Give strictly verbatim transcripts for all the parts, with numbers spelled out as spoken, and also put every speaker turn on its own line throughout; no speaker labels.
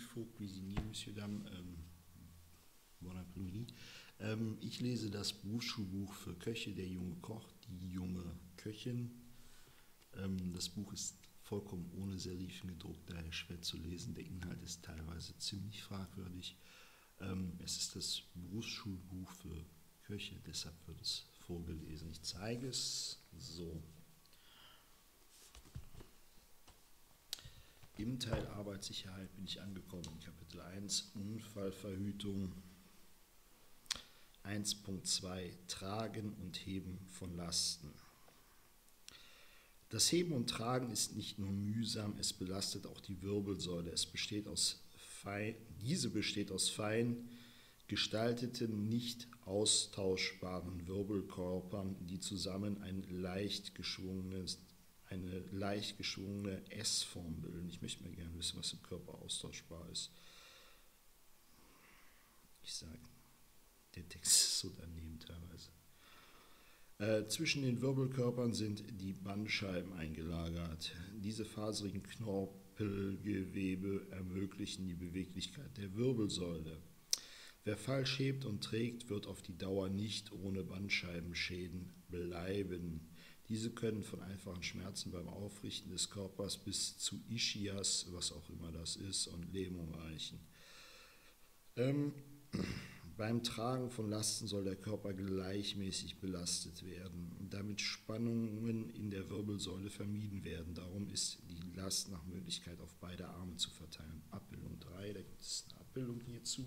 faut cuisiner, Monsieur Dame. Ähm, bon après-midi. Ähm, ich lese das Berufsschulbuch für Köche, der junge Koch, die junge Köchin. Ähm, das Buch ist vollkommen ohne Serifen gedruckt, daher schwer zu lesen. Der Inhalt ist teilweise ziemlich fragwürdig. Ähm, es ist das Berufsschulbuch für Köche, deshalb wird es vorgelesen. Ich zeige es so. Im Teil Arbeitssicherheit bin ich angekommen. Kapitel eins, Unfallverhütung. eins Punkt zwei, Tragen und Heben von Lasten. Das Heben und Tragen ist nicht nur mühsam, es belastet auch die Wirbelsäule. Es besteht aus fein, diese besteht aus fein gestalteten, nicht austauschbaren Wirbelkörpern, die zusammen ein leicht geschwungenes, eine leicht geschwungene S-Form bilden. Ich möchte mal gerne wissen, was im Körper austauschbar ist. Ich sage, der Text ist so daneben teilweise. Äh, zwischen den Wirbelkörpern sind die Bandscheiben eingelagert. Diese faserigen Knorpelgewebe ermöglichen die Beweglichkeit der Wirbelsäule. Wer falsch hebt und trägt, wird auf die Dauer nicht ohne Bandscheibenschäden bleiben. Diese können von einfachen Schmerzen beim Aufrichten des Körpers bis zu Ischias, was auch immer das ist, und Lähmung reichen. Ähm, beim Tragen von Lasten soll der Körper gleichmäßig belastet werden, damit Spannungen in der Wirbelsäule vermieden werden. Darum ist die Last nach Möglichkeit auf beide Arme zu verteilen. Abbildung drei, da gibt es eine Abbildung hierzu.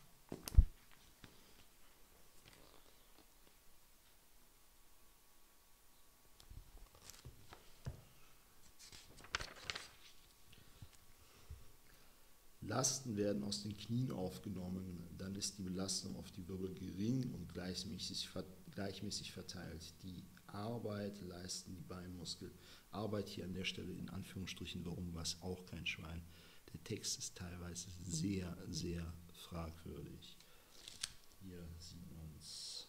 Lasten werden aus den Knien aufgenommen, dann ist die Belastung auf die Wirbel gering und gleichmäßig, gleichmäßig verteilt. Die Arbeit leisten die Beinmuskeln. Arbeit hier an der Stelle in Anführungsstrichen, warum was auch kein Schwein. Der Text ist teilweise sehr, sehr fragwürdig. Hier sieht man es.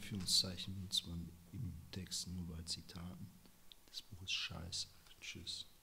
Anführungszeichen nutzt man im Text nur bei Zitaten. Das Buch ist scheiße. Tschüss.